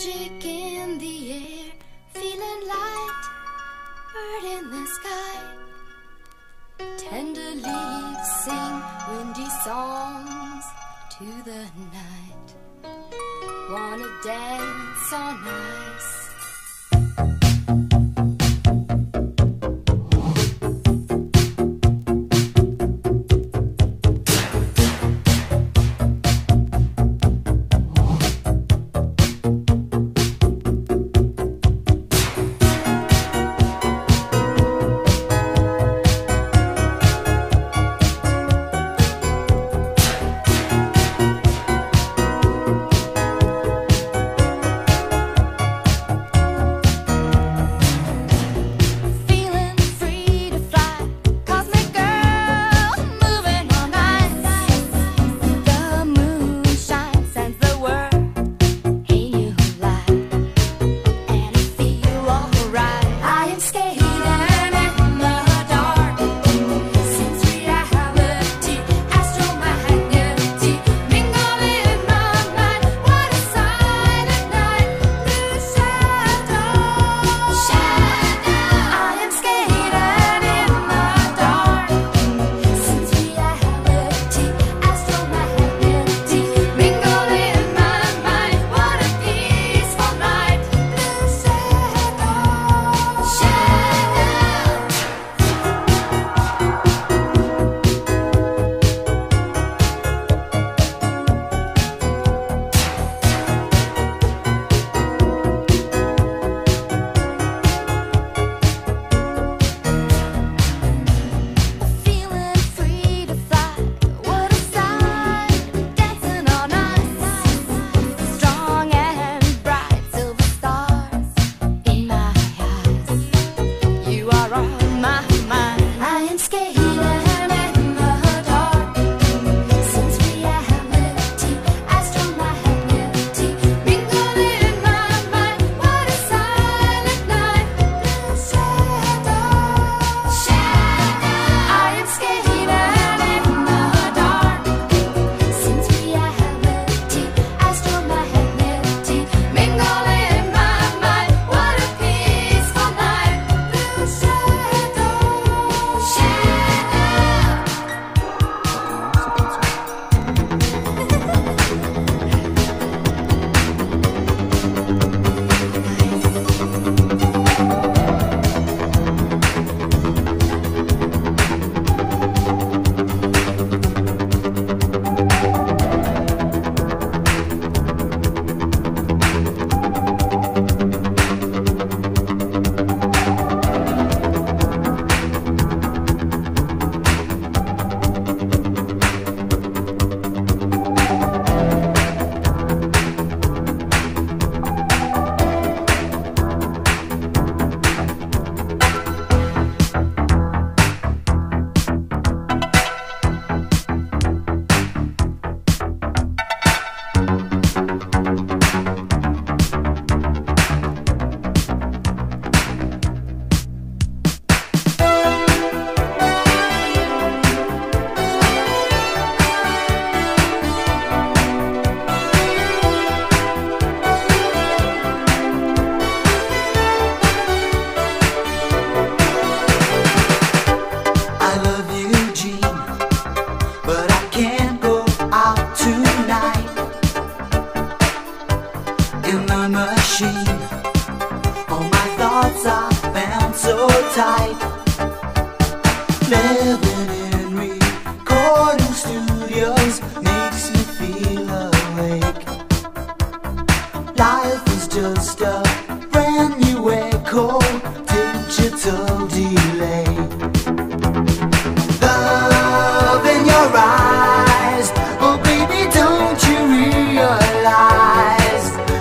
magic in the air, feeling light, bird in the sky. Tender leaves sing windy songs to the night. Wanna dance on ice.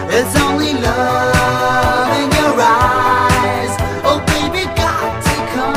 Love in your eyes, oh baby, got to come.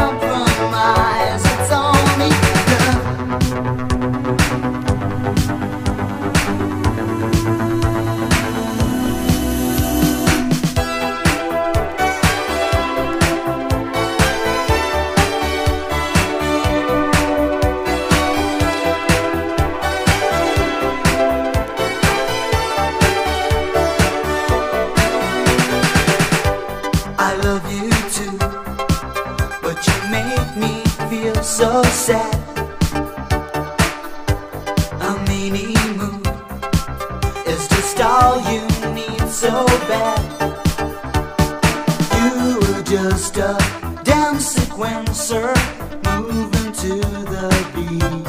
so sad. A mini mood is just all you need so bad. You were just a dance sequencer moving to the beat,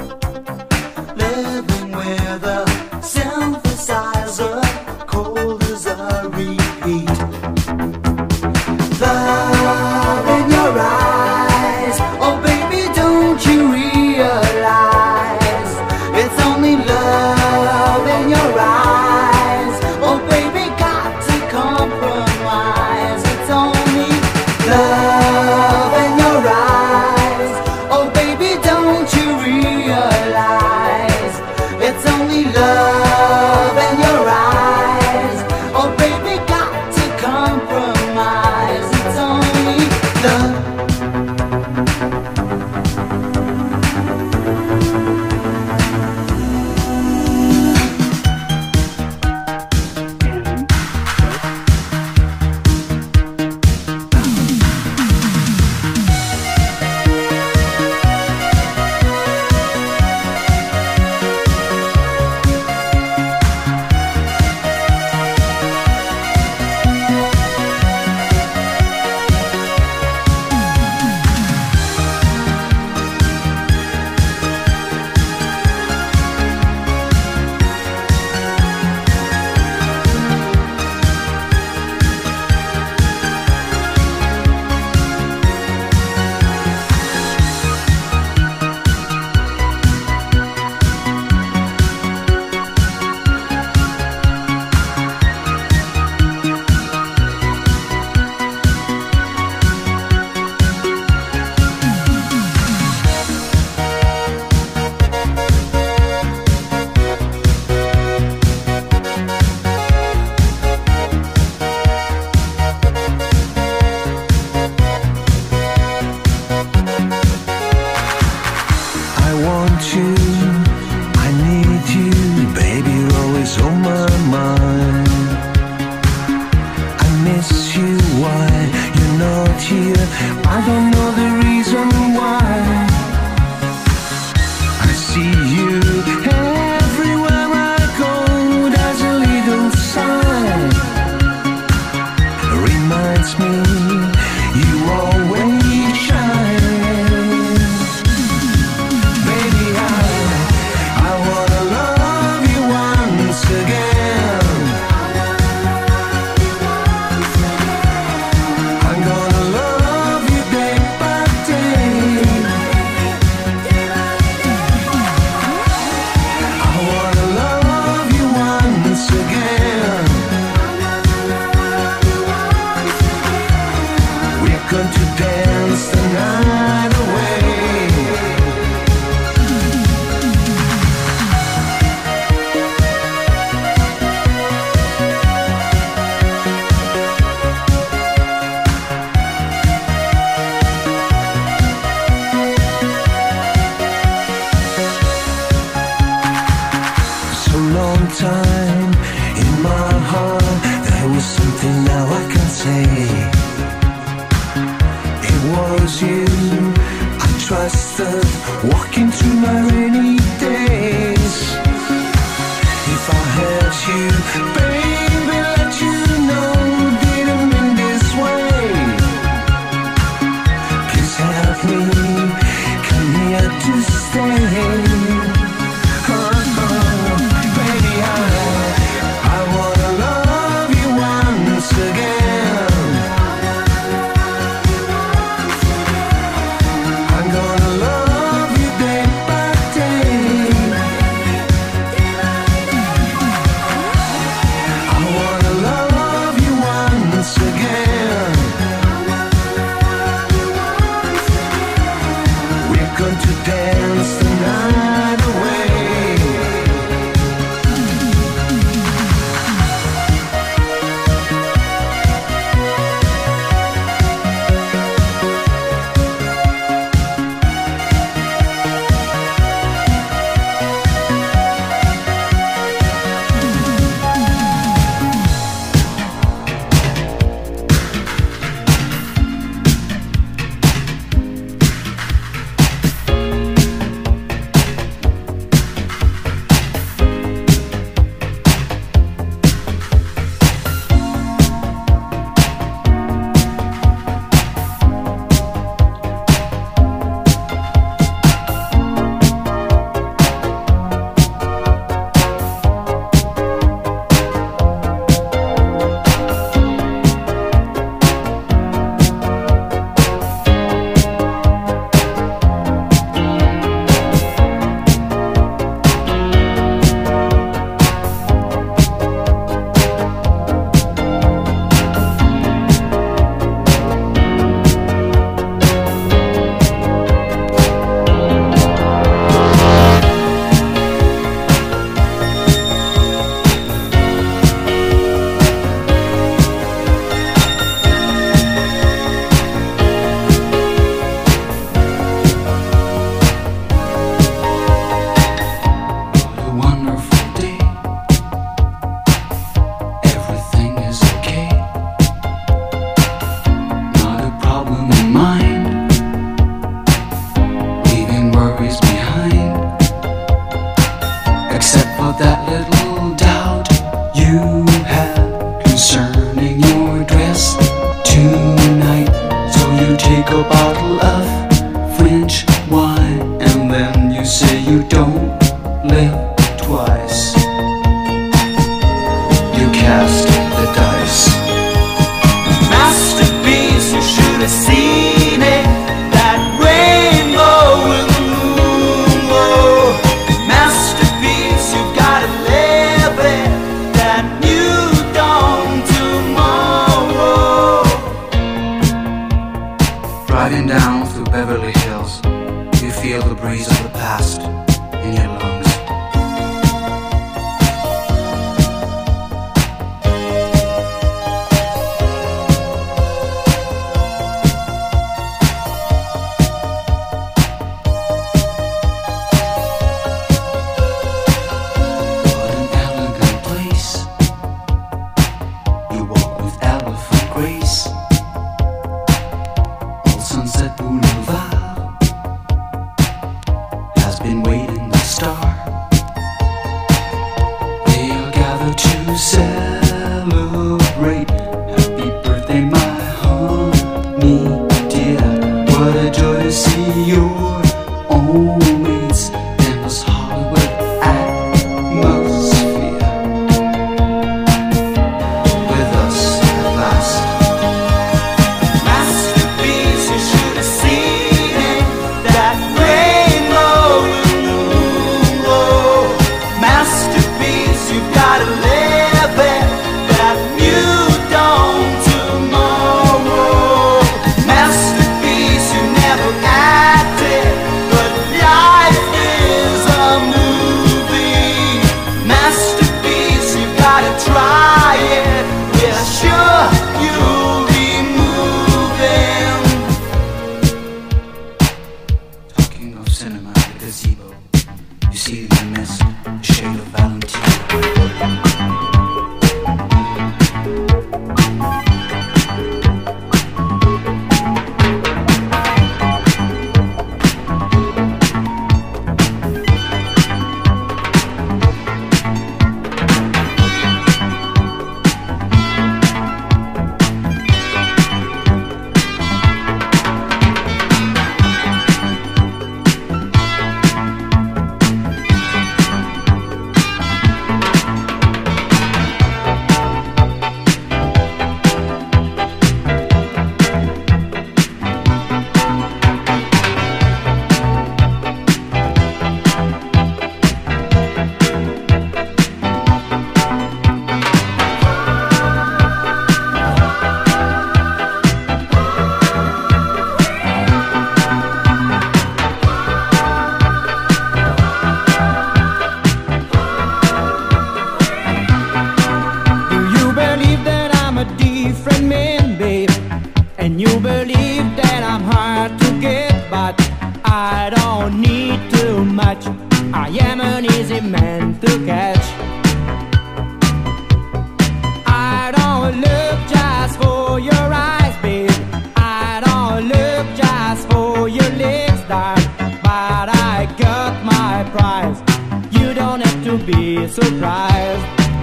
living with a synthesizer cold as a repeat. Love in your eyes, oh baby, don't you realize it's only love in your eyes, oh baby, got to compromise. It's only love in your eyes, oh baby, don't you realize it's only love in your eyes, oh baby, got to compromise. It's only love. I want you, I need you, baby, you're always on my mind. I miss you, why you're not here, I don't know the reason why. I see you everywhere I go, there's a little sign, reminds me you always shine. Going to dance the night away. So long time in my heart, there was something now I can say. It was you I trusted, walking through my rainy days. If I hurt you, baby, let you know, didn't mean this way. Please help me, come here to stay. Baby, I wanna love you once again. I'm gonna love you day by day. about that little doubt you had concerning your dress tonight. So you take a bottle of French wine and then you say you don't live twice. You cast the dice. Masterpiece, you should have seen it. That rainbow with the moon glow. Masterpiece, you gotta live it. That new dawn tomorrow. Driving down through Beverly Hills, you feel the breeze of the past in your lungs. What an elegant place. You walk with elephant grace. Old Sunset Boulevard has been waiting the star. They are gathered to celebrate. Happy birthday, my honey dear. What a joy to see your old mates in this Hollywood atmosphere. With us at last. Masterpiece, you should have seen it. That rainbow with the moon glow. Masterpiece, you gotta live it. That new dawn tomorrow. Masterpiece, you never acted, but life is a movie. Masterpiece, you gotta try it. We're sure you'll be moving. Talking of cinema, the gazebo. You see in the mist, the shade of Valentine. Do you believe that I'm a different man, babe? And you believe that I'm hard to get, but I don't need too much. I am an easy man to catch. I don't look just for your eyes, babe. I don't look just for your lips, darling. But I got my prize. You don't have to be surprised.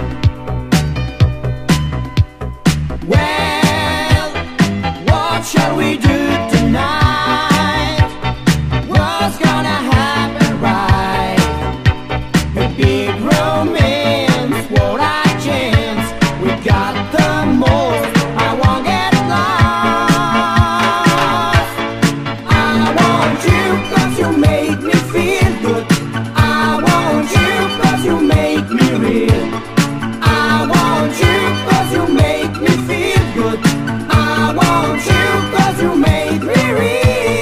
Well, what shall we do tonight? What's gonna happen, right? A big romance, what a chance. We got the most, I won't get lost. I want you 'cause you make me feel good. I want you 'cause you make me real. I want you 'cause you make me feel good. I want you 'cause you make me real.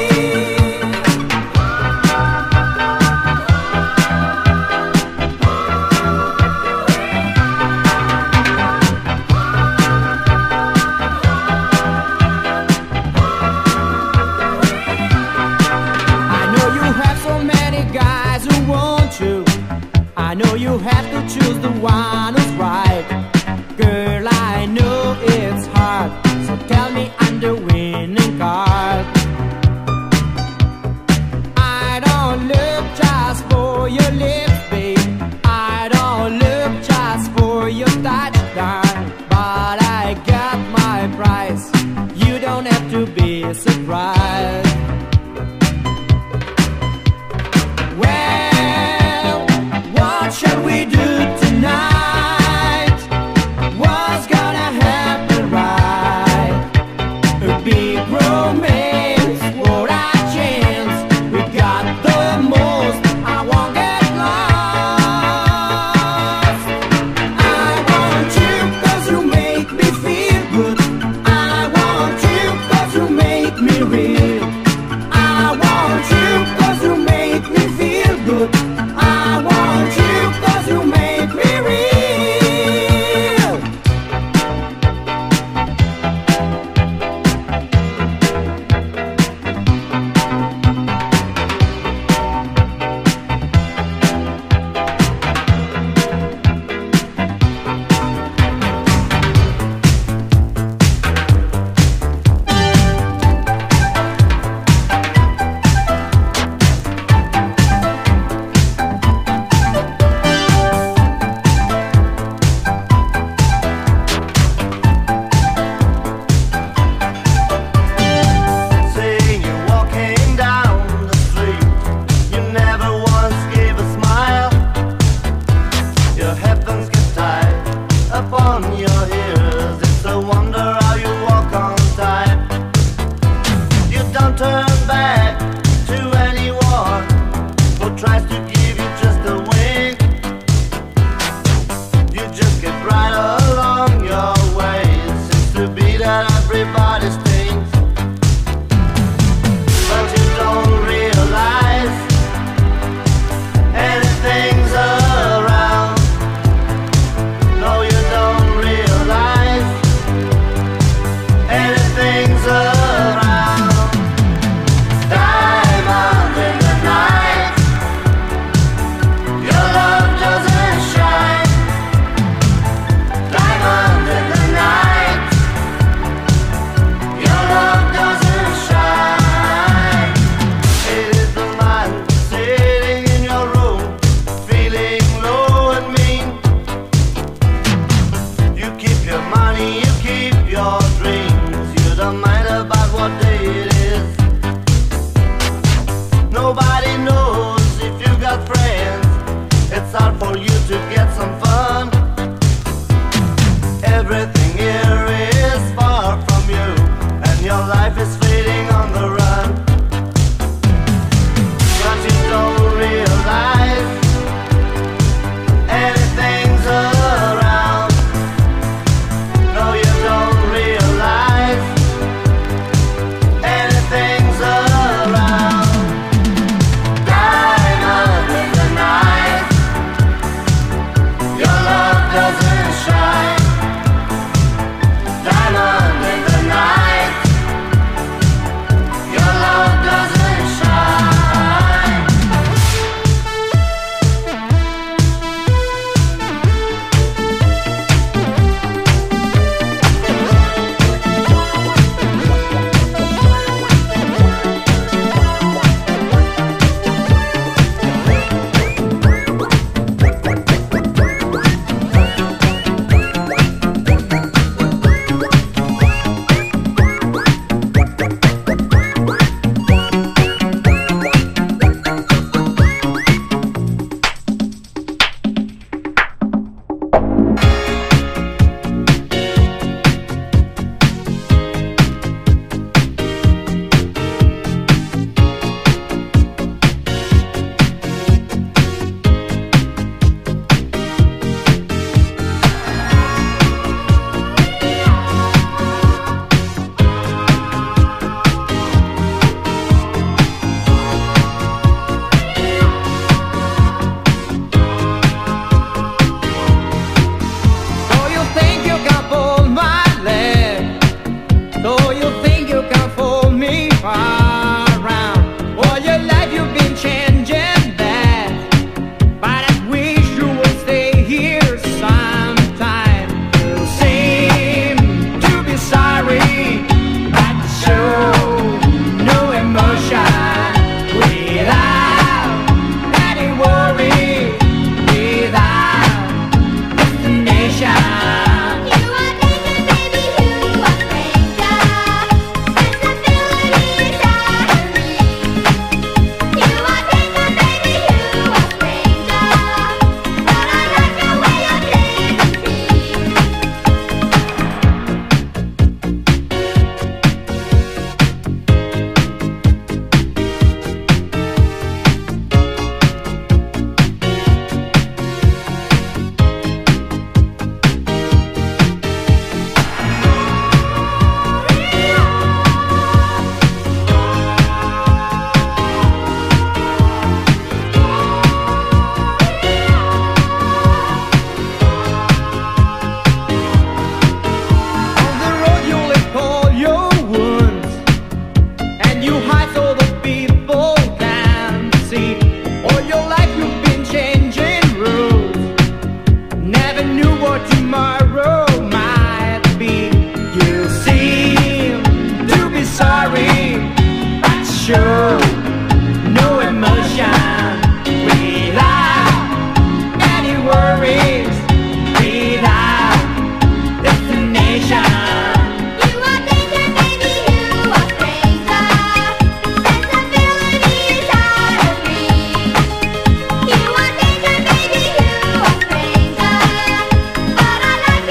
I know you have so many guys who want you. I know you have to choose the one who's right. Girl, I know it's hard, so tell me I'm the winning card. I don't look just for your lips, babe. I don't tomorrow might be. You seem to be sorry, but show no emotion without any worries, without destination. You are danger, baby, you are stranger. Sensibilities out of reach. You are danger, baby, you are stranger. But I like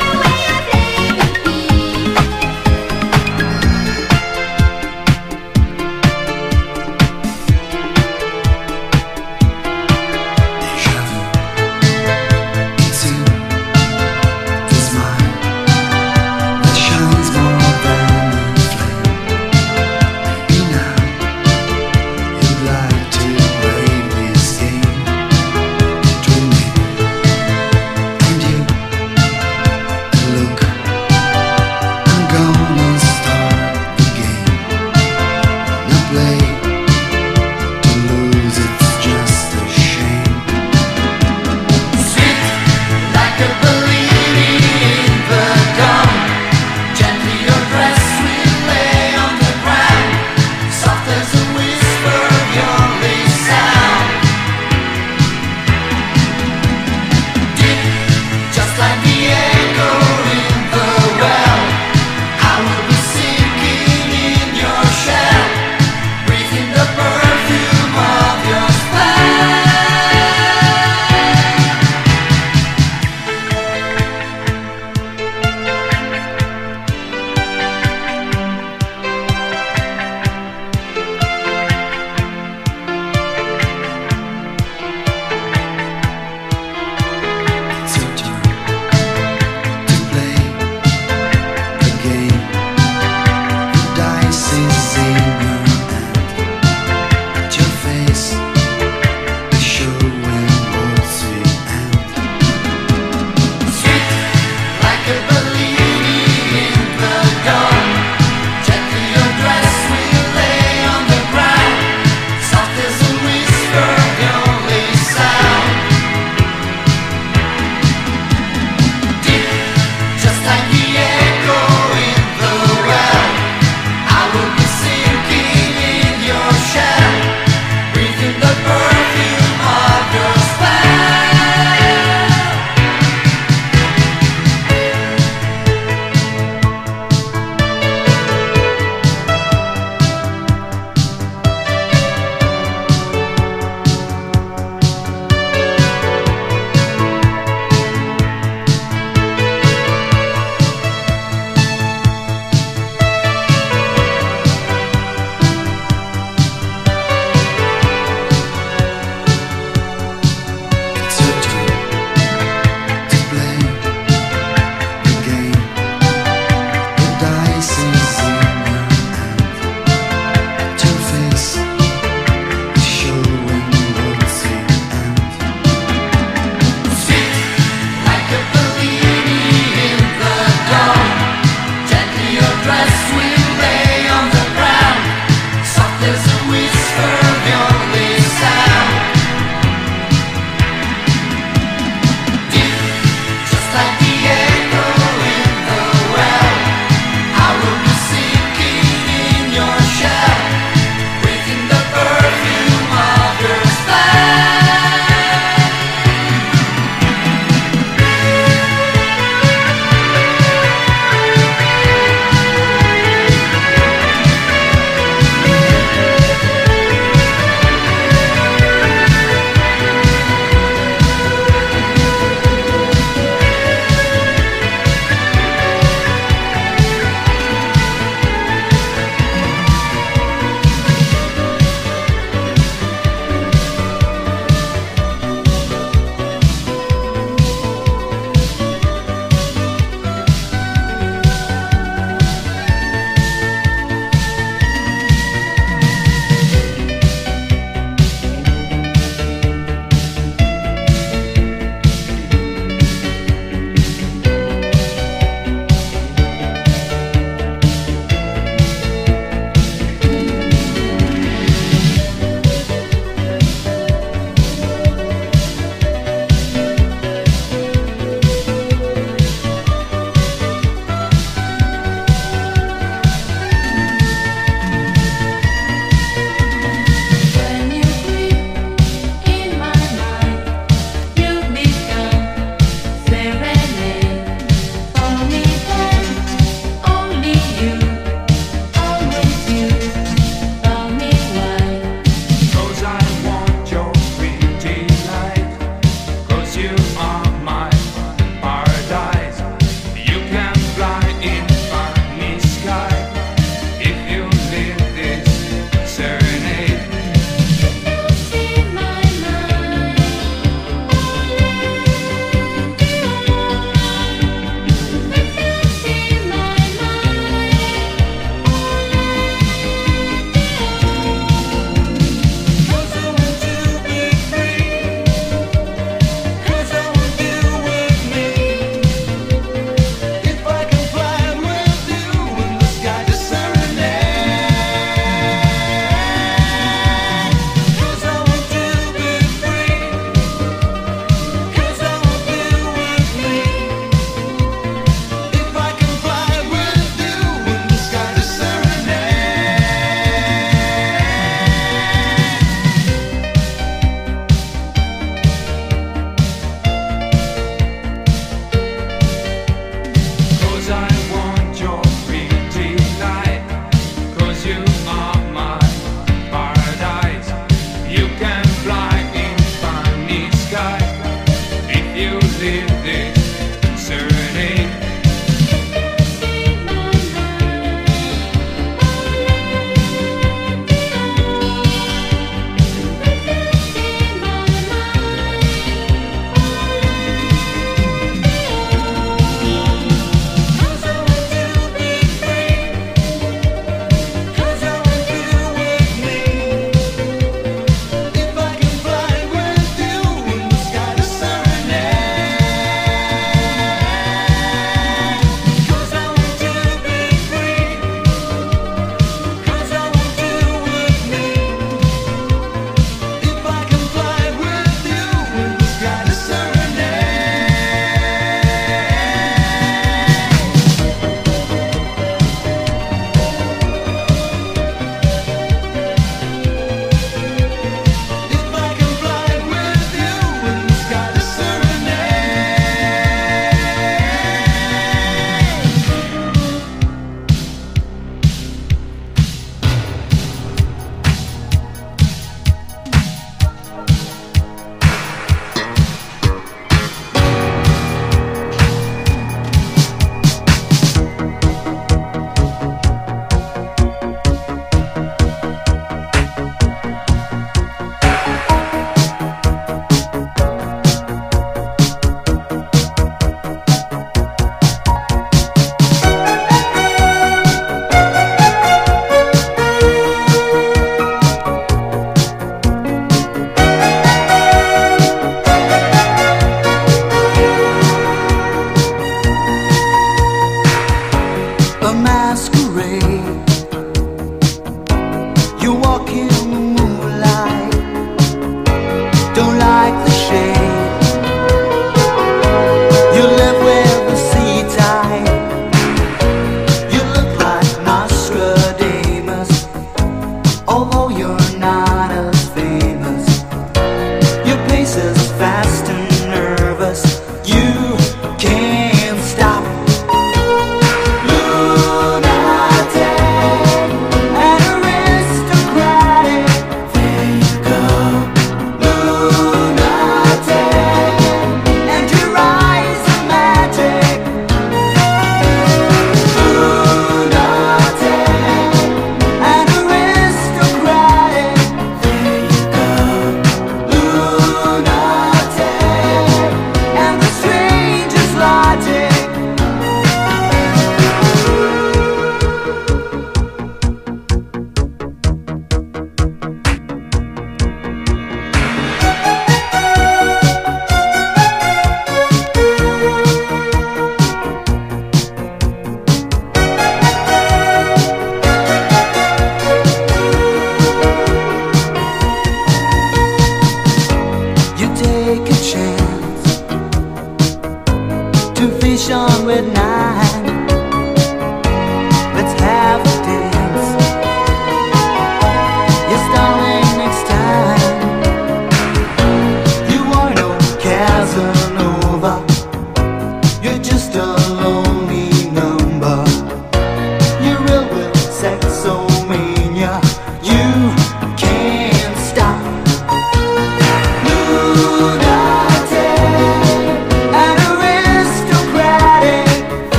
this serenade.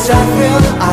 'cause I feel